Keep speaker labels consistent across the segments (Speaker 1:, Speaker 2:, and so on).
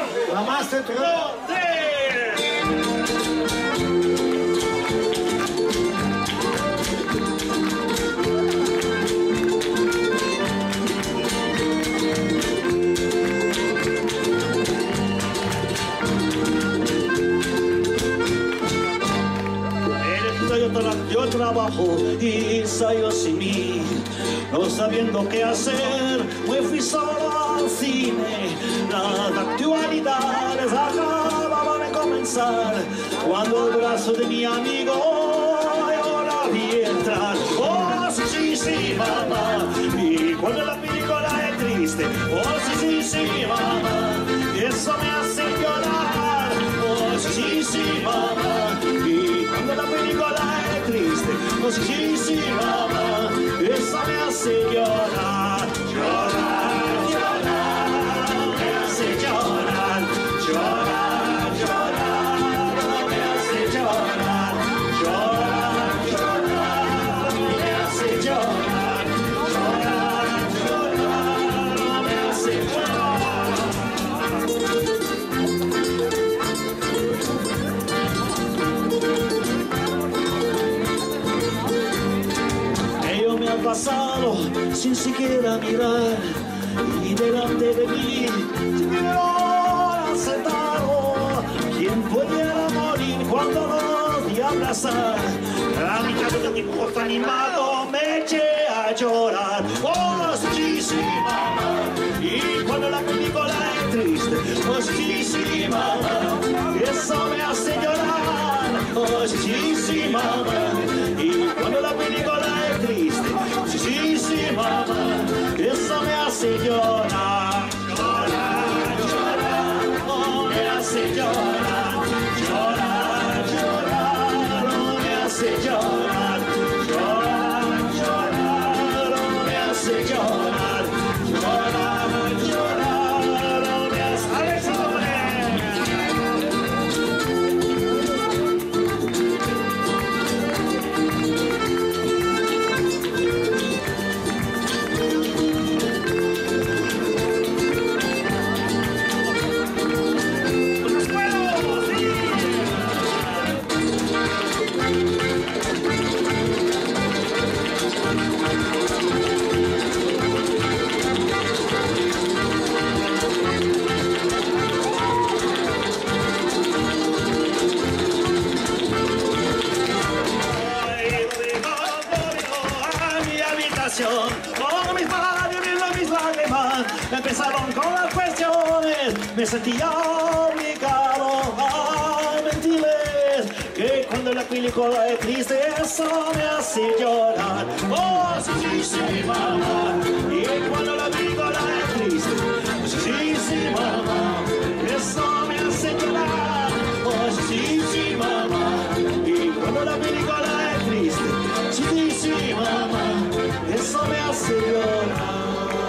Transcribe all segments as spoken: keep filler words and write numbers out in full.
Speaker 1: La más te tres.
Speaker 2: Yo trabajo y ensayo sin mí, no sabiendo qué hacer, me fui solo al cine. Las actualidades acababan de comenzar, cuando el brazo de mi amigo yo la vi entrar. Oh, sí, sí, sí, mamá, y cuando la película es triste, oh, sí, sí, sí, mamá, eso me hace llorar. Oh, sí, sí, sí, mamá, y cuando la película es triste, oh, sí, sí, sí, mamá, eso me hace llorar, llorar, llorar, me hace llorar, llorar, llorar, me hace llorar, llorar, llorar, me hace llorar, llorar, llorar, me hace llorar. Ellos me han pasado sin siquiera mirar, y delante de mí se quedaron sentados. ¿Quién pudiera morir cuando los vi abrazar? La mitad de un dibujo animado me eché a llorar. Oh, sí, sí, mamá, y cuando la película es triste, oh, sí, sí, mamá, eso me hace llorar. Oh, sí, sí, mamá, y cuando la película es triste, sí, sí, sí, mamá, eso me hace llorar, llorar, llorar, oh, me hace llorar, llorar, llorar, oh, me hace llorar, llorar, llorar, oh, me hace llorar, llorar, llorar, oh, me hace llorar. Con mis labios y mis lágrimas empezaron con las cuestiones. Me sentía obligado a mentirles que cuando la película es triste, eso me hace llorar. Oh, sí, sí, sí, mamá, y cuando la película es triste, sí, sí, sí, mamá, eso me hace llorar. Oh, sí, sí, mamá, y cuando la película es triste, sí, sí, sí, mamá, eso me hace llorar.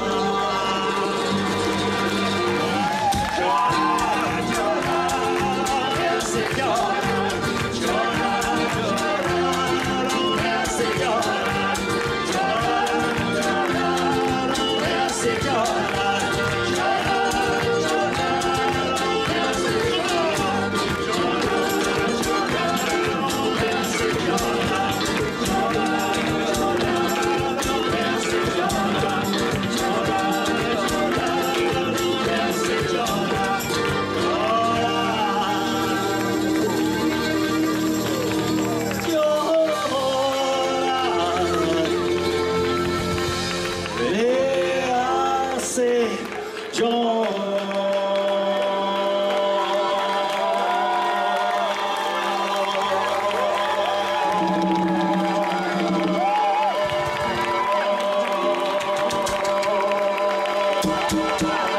Speaker 2: Llorar, llorar, me hace llorar. Llorar, llorar, me hace llorar. Llorar, llorar, me hace llorar. Llorar, llorar, me hace llorar. Llorar, llorar, me hace llorar. Llorar, llorar, me hace llorar. Bye.